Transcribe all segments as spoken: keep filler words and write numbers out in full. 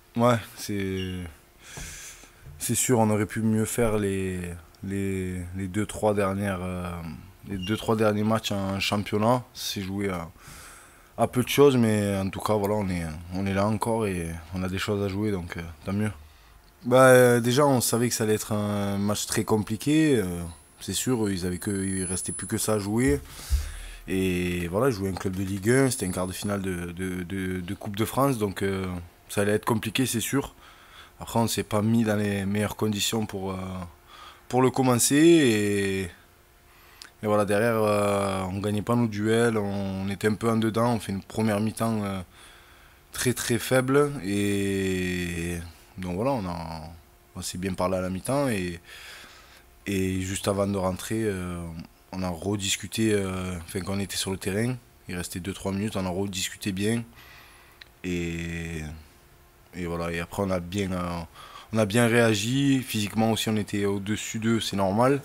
Ouais, c'est c'est sûr, on aurait pu mieux faire les les, les deux trois dernières euh, les deux trois derniers matchs en championnat. C'est joué à, à peu de choses, mais en tout cas voilà, on est on est là encore et on a des choses à jouer, donc euh, tant mieux. Bah euh, déjà, on savait que ça allait être un match très compliqué. euh, c'est sûr, ils avaient que il restait plus que ça à jouer. Et voilà, ils jouaient un club de Ligue un, c'était un quart de finale de, de, de- de Coupe de France, donc euh, ça allait être compliqué, c'est sûr. Après, on ne s'est pas mis dans les meilleures conditions pour, euh, pour le commencer. Et, et voilà, derrière, euh, on gagnait pas nos duels, on était un peu en dedans. On fait une première mi-temps euh, très très faible. Et donc voilà, on, a, on s'est bien parlé à la mi-temps. Et, et juste avant de rentrer, euh, on a rediscuté, euh, enfin, quand on était sur le terrain. Il restait deux trois minutes, on a rediscuté bien. Et, et voilà, et après, on a bien. euh, on a bien réagi, physiquement aussi on était au-dessus d'eux, c'est normal.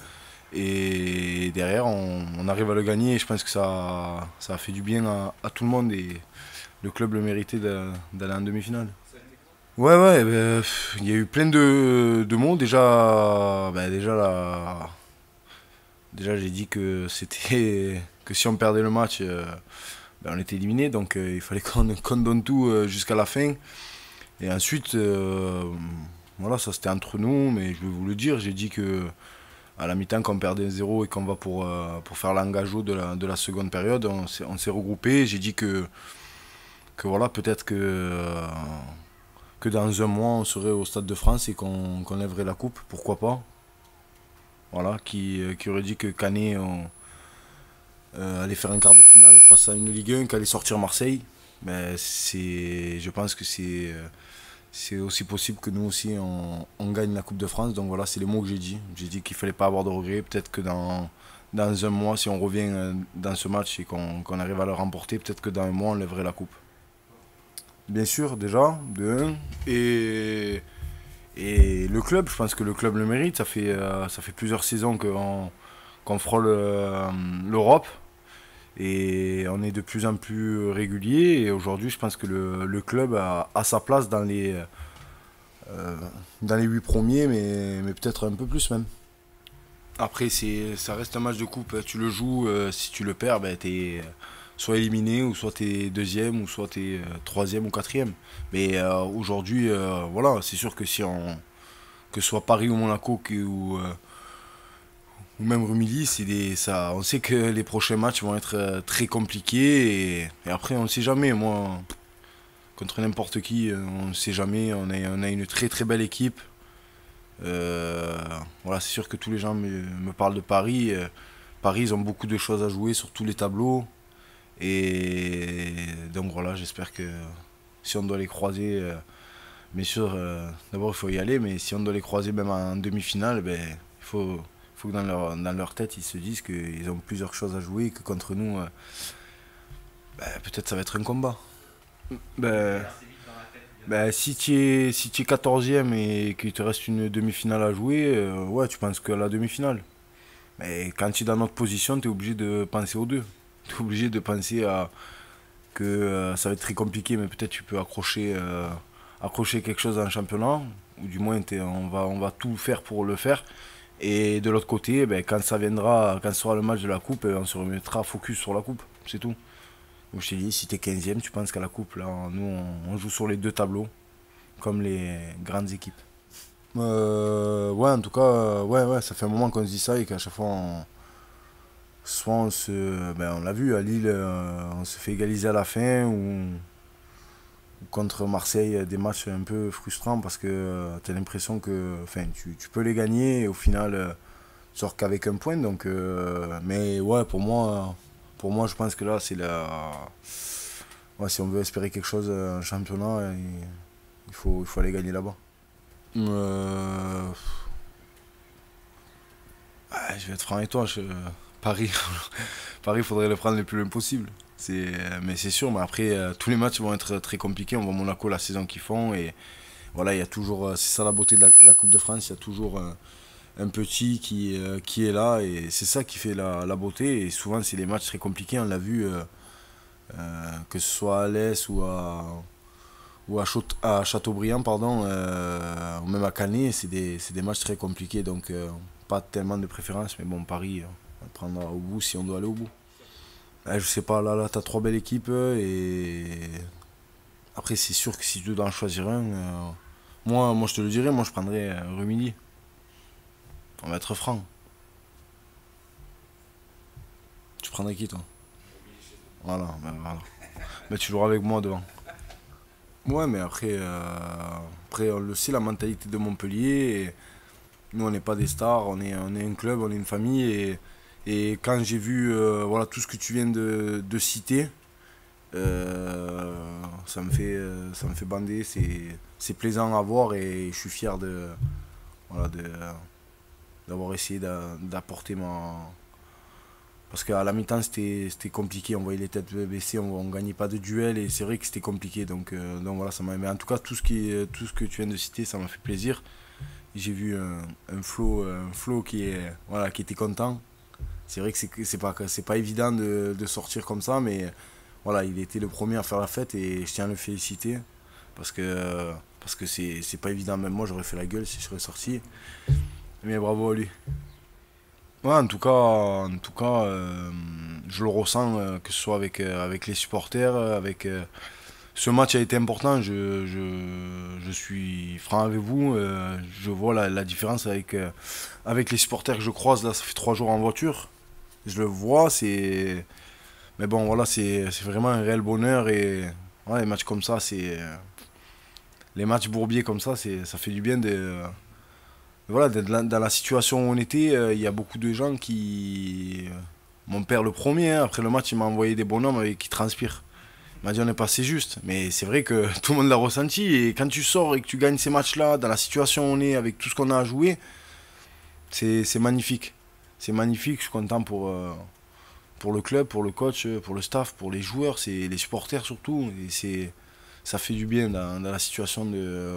Et derrière on, on arrive à le gagner et je pense que ça, ça a fait du bien à, à tout le monde et le club le méritait de- d'aller en demi-finale. Ouais ouais, ben, pff, il y a eu plein de, de mots. Déjà, ben, déjà, la- déjà j'ai dit que c'était que si on perdait le match, euh, ben, on était éliminé. Donc euh, il fallait qu'on qu'on donne tout euh, jusqu'à la fin. Et ensuite, euh, voilà, ça c'était entre nous, mais je vais vous le dire, j'ai dit que à la mi-temps, quand on perdait zéro et qu'on va pour, euh, pour faire l'engageau de la, de la seconde période, on s'est, on s'est regroupé. J'ai dit que, que voilà, peut-être que, euh, que dans un mois, on serait au Stade de France et qu'on, qu'on lèverait la coupe, pourquoi pas. Voilà, qui, euh, qui aurait dit que Canet on, euh, allait faire un quart de finale face à une Ligue un, qu'allait sortir Marseille. Mais c'est, je pense que c'est, euh, c'est aussi possible que nous aussi on, on gagne la Coupe de France. Donc voilà, c'est les mots que j'ai dit. J'ai dit qu'il fallait pas avoir de regrets. Peut-être que dans, dans un mois, si on revient euh, dans ce match et qu'on qu'on arrive à le remporter, peut-être que dans un mois, on lèverait la Coupe. Bien sûr, déjà, de un. Et, et le club, je pense que le club le mérite. Ça fait, euh, ça fait plusieurs saisons qu'on qu'on frôle euh, l'Europe. Et on est de plus en plus régulier. Et aujourd'hui, je pense que le, le club a, a sa place dans les, euh, dans les huit premiers, mais, mais peut-être un peu plus même. Après, c'est, ça reste un match de coupe. Tu le joues, euh, si tu le perds, ben, t'es soit éliminé, ou soit t'es deuxième, ou soit t'es euh, troisième ou quatrième. Mais euh, aujourd'hui, euh, voilà, c'est sûr que si on, que ce soit Paris ou Monaco qui, ou, euh, ou même Rumilly, c'est des, ça, on sait que les prochains matchs vont être euh, très compliqués. Et, et après, on ne sait jamais. Moi, contre n'importe qui, euh, on ne sait jamais. On a, on a une très très belle équipe. Euh, voilà, c'est sûr que tous les gens me, me parlent de Paris. Euh, Paris, ils ont beaucoup de choses à jouer sur tous les tableaux. Et donc voilà, j'espère que si on doit les croiser, euh, bien sûr, euh, d'abord il faut y aller, mais si on doit les croiser même en demi-finale, ben, il faut, faut que dans leur, dans leur tête, ils se disent qu'ils ont plusieurs choses à jouer et que contre nous, euh, ben, peut-être ça va être un combat. Ben, ben, si tu es, si tu es quatorzième et qu'il te reste une demi-finale à jouer, euh, ouais, tu penses que la demi-finale. Mais quand tu es dans notre position, tu es obligé de penser aux deux. Tu es obligé de penser à que euh, ça va être très compliqué, mais peut-être tu peux accrocher, euh, accrocher quelque chose dans le championnat, ou du moins t'es- on va, on va tout faire pour le faire. Et de l'autre côté, ben, quand ça viendra, quand ce sera le match de la coupe, on se remettra focus sur la coupe, c'est tout. Donc je t'ai dit, si t'es quinzième, tu penses qu'à la coupe, là, nous on, on joue sur les deux tableaux, comme les grandes équipes. Euh, ouais, en tout cas, euh, ouais, ouais, ça fait un moment qu'on se dit ça et qu'à chaque fois, on, soit on se, ben, on l'a vu à Lille, euh, on se fait égaliser à la fin, ou contre Marseille, des matchs un peu frustrants parce que euh, tu as l'impression que enfin, tu, tu peux les gagner et au final, euh, tu sors qu'avec un point. Donc, euh, mais ouais, pour moi, pour moi, je pense que là, c'est la. Ouais, si on veut espérer quelque chose, un championnat, il, il faut, il faut aller gagner là-bas. Euh, ouais, je vais être franc avec toi. Je- Paris, Paris, il faudrait le prendre le plus loin possible. C'est, mais c'est sûr, mais après, euh, tous les matchs vont être très compliqués. On voit Monaco la saison qu'ils font et voilà, il y a toujours, euh, c'est ça la beauté de la, la Coupe de France, il y a toujours un, un petit qui, euh, qui est là et c'est ça qui fait la, la beauté. Et souvent, c'est des matchs très compliqués, on l'a vu, euh, euh, que ce soit à l'Est ou à, ou à, Chaut- à Châteaubriand, pardon, euh, ou même à Canet, c'est des, c'est des matchs très compliqués, donc euh, pas tellement de préférence, mais bon, Paris, euh, on prendra au bout si on doit aller au bout. Euh, je sais pas, là, là, t'as trois belles équipes, euh, et après, c'est sûr que si tu dois en choisir un, euh, moi, moi, je te le dirais, moi, je prendrais euh, Rumilly. On va être franc. Tu prendrais qui, toi? Voilà, ben voilà. Mais tu joueras avec moi devant. Ouais, mais après, euh, après, on le sait, la mentalité de Montpellier. Et nous, on n'est pas des stars, on est, on est un club, on est une famille. Et, et quand j'ai vu euh, voilà, tout ce que tu viens de, de citer, euh, ça me fait, euh, ça me fait bander. C'est, c'est plaisant à voir et je suis fier de, voilà, de, d'avoir essayé d'a- d'apporter ma. Parce qu'à la mi-temps, c'était c'était compliqué. On voyait les têtes baissées, on ne gagnait pas de duel et c'est vrai que c'était compliqué. Donc, euh, donc voilà, ça m'a. Mais en tout cas, tout ce, qui, est- tout ce que tu viens de citer, ça m'a fait plaisir. J'ai vu un, un Flo, un Flo qui, est, voilà, qui était content. C'est vrai que c'est c'est pas, c'est pas évident de, de sortir comme ça, mais voilà, il était le premier à faire la fête et je tiens à le féliciter. Parce que parce que c'est c'est pas évident, même moi j'aurais fait la gueule si je serais sorti. Mais bravo à lui. Ouais, en tout cas, en tout cas euh, je le ressens, euh, que ce soit avec, euh, avec les supporters, euh, avec. euh, ce match a été important, je, je, je suis franc avec vous. Euh, je vois la, la différence avec, euh, avec les supporters que je croise. Là, ça fait trois jours en voiture. Je le vois, c'est. Mais bon, voilà, c'est c'est vraiment un réel bonheur. Et ouais, les matchs comme ça, c'est. Les matchs bourbiers comme ça, c'est, ça fait du bien de. Voilà, d'être dans dans la situation où on était. euh, Il y a beaucoup de gens qui. Mon père le premier, hein, après le match, il m'a envoyé des bonhommes avec qui transpirent. Il m'a dit on est passé juste. Mais c'est vrai que tout le monde l'a ressenti. Et quand tu sors et que tu gagnes ces matchs-là, dans la situation où on est, avec tout ce qu'on a à jouer, c'est c'est magnifique. C'est magnifique. Je suis content pour, euh, pour le club, pour le coach, pour le staff, pour les joueurs, c'est les supporters surtout. Et c'est, ça fait du bien dans, dans la situation de,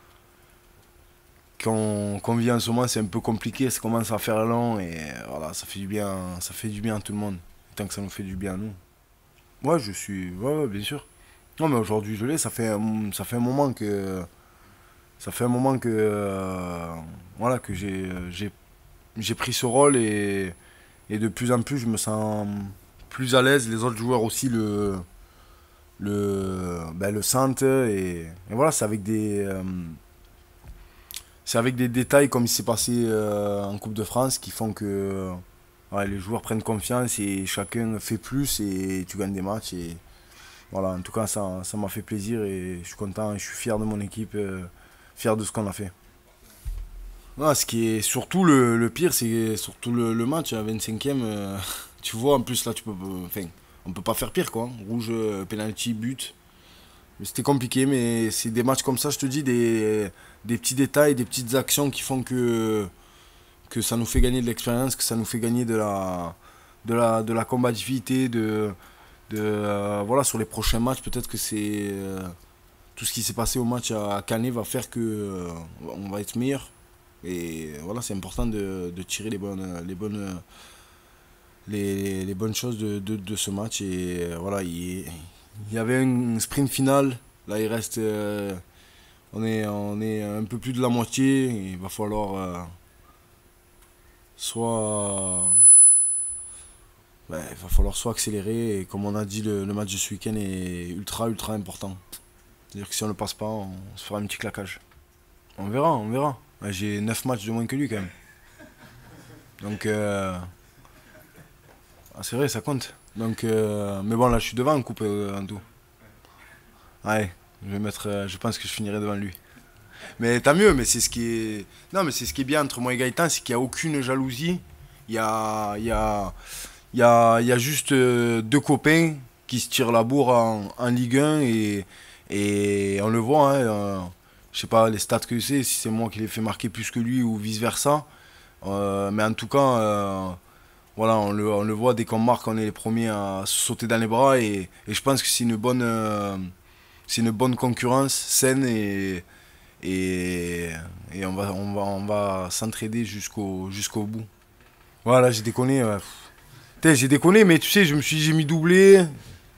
qu'on qu'on vit en ce moment. C'est un peu compliqué, ça commence à faire long. Et voilà, ça fait du bien, ça fait du bien à tout le monde. Tant que ça nous fait du bien à nous. Ouais, je suis. Ouais, ouais, bien sûr. Non, mais aujourd'hui, je l'ai. Ça fait, un- ça fait un moment que. Ça fait un moment que. euh, voilà, que j'ai, j'ai, j'ai pris ce rôle et, et de plus en plus, je me sens plus à l'aise. Les autres joueurs aussi le, le, ben, le sentent. Et, et voilà, c'est avec des. euh, c'est avec des détails comme il s'est passé euh, en Coupe de France qui font que. euh, ouais, les joueurs prennent confiance et chacun fait plus et tu gagnes des matchs. Et voilà, en tout cas, ça, ça m'a fait plaisir et je suis content et je suis fier de mon équipe, euh, fier de ce qu'on a fait. Ah, ce qui est surtout le, le pire, c'est surtout le, le match à vingt-cinquième. euh, tu vois, en plus, là, tu peux. Enfin, on peut pas faire pire, quoi. Rouge, euh, penalty, but. Mais c'était compliqué, mais c'est des matchs comme ça, je te dis, des, des petits détails, des petites actions qui font que, que ça nous fait gagner de l'expérience, que ça nous fait gagner de la, de la, de la combativité, de, de, euh, voilà, sur les prochains matchs, peut-être que c'est. euh, tout ce qui s'est passé au match à Canet va faire que euh, on va être meilleur. Et voilà, c'est important de, de tirer les bonnes, les bonnes, les, les bonnes choses de, de, de ce match. Et euh, voilà, il, il y avait un sprint final. Là, il reste. euh, on, est, on est un peu plus de la moitié. Il va falloir euh, soit. Ouais, il va falloir soit accélérer. Et comme on a dit, le, le match de ce week-end est ultra, ultra important. C'est-à-dire que si on ne le passe pas, on se fera un petit claquage. On verra, on verra. Ouais, j'ai neuf matchs de moins que lui quand même. Donc, euh, ah, c'est vrai, ça compte. Donc, euh, mais bon, là, je suis devant en coupe euh, en tout. Ouais, je vais mettre, euh, je pense que je finirai devant lui. Mais tant mieux, mais c'est ce qui est. Non, mais c'est ce qui est bien entre moi et Gaëtan, c'est qu'il n'y a aucune jalousie. Il y a, il y a, il y a, il y a juste euh, deux copains qui se tirent la bourre en, en Ligue un et, et on le voit. Hein, euh, je sais pas les stats que c'est, si c'est moi qui les fait marquer plus que lui ou vice versa. Euh, mais en tout cas, euh, voilà, on le, on le voit dès qu'on marque, on est les premiers à se sauter dans les bras et, et je pense que c'est une bonne, euh, c'est une bonne concurrence saine et, et, et on va, on va, on va s'entraider jusqu'au, jusqu'au bout. Voilà, j'ai déconné. Ouais. Putain, j'ai déconné, mais tu sais, je me suis dit, j'ai mis doublé.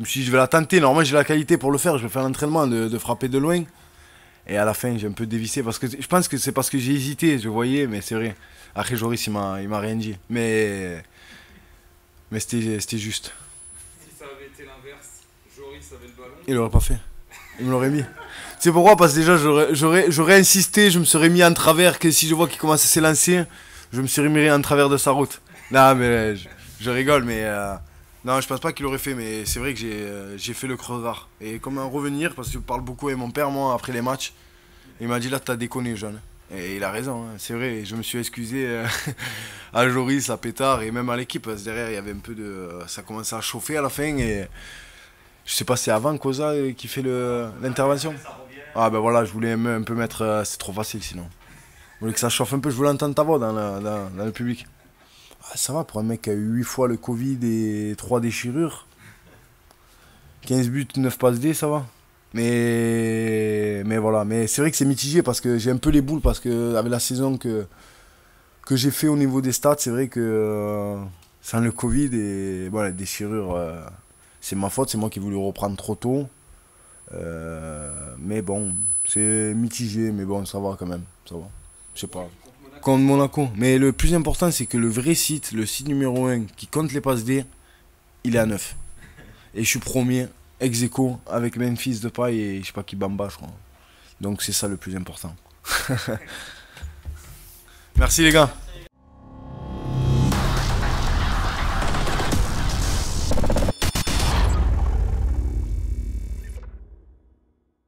me suis dit, je vais la tenter. Normalement, j'ai la qualité pour le faire. Je vais faire l'entraînement de, de frapper de loin. Et à la fin, j'ai un peu dévissé. Parce que je pense que c'est parce que j'ai hésité. Je voyais, mais c'est vrai. Après, Joris, il m'a il m'a rien dit. Mais, mais c'était c'était juste. Si ça avait été l'inverse, Joris avait le ballon. Il l'aurait pas fait. Il me l'aurait mis. C'est pourquoi? Parce que déjà, j'aurais- j'aurais j'aurais insisté. Je me serais mis en travers. Que si je vois qu'il commence à s'élancer, je me serais mis en travers de sa route. Non, mais je, je rigole, mais. euh, non, je pense pas qu'il aurait fait, mais c'est vrai que j'ai euh, j'ai fait le crevard. Et comme un revenir, parce que je parle beaucoup avec mon père, moi, après les matchs, il m'a dit là, t'as déconné, jeune. Et il a raison, hein, c'est vrai. Je me suis excusé euh, à Joris, à Pétard et même à l'équipe. Parce que derrière, il y avait un peu de. euh, Ça commençait à chauffer à la fin. Et je sais pas, c'est avant Cosa euh, qui fait le- l'intervention. Ah ben voilà, je voulais un peu mettre. euh, C'est trop facile sinon. Je voulais que ça chauffe un peu, je voulais entendre ta voix dans, la- dans- dans le public. Ah, ça va pour un mec qui a eu huit fois le Covid et trois déchirures. quinze buts, neuf passes D, ça va. Mais, mais voilà, mais c'est vrai que c'est mitigé parce que j'ai un peu les boules parce que avec la saison que, que j'ai fait au niveau des stats, c'est vrai que euh, sans le Covid et voilà, les déchirures, euh, c'est ma faute, c'est moi qui ai voulu reprendre trop tôt. Euh, mais bon, c'est mitigé, mais bon, ça va quand même, ça va. Je sais pas. Contre Monaco. Mais le plus important, c'est que le vrai site, le site numéro un qui compte les passes D, il est à neuf. Et je suis premier, ex aequo, avec Memphis de paille et je sais pas qui Bamba, je crois. Donc c'est ça le plus important. Merci les gars.